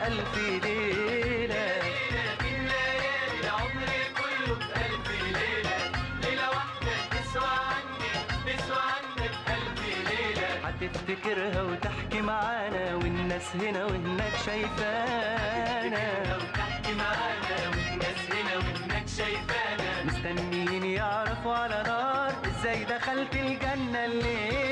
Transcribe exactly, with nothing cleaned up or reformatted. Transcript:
بألف ليلة. الليالي العمر كله بألف ليلة، ليلة واحدة تسوى عني تسوى عنك ألف ليلة. هتفتكرها وتحكي معانا والناس هنا وهناك شايفانا، وتحكي معانا والناس هنا وهناك شايفانا. مستنيين يعرفوا على نار ازاي دخلت الجنة الليلة.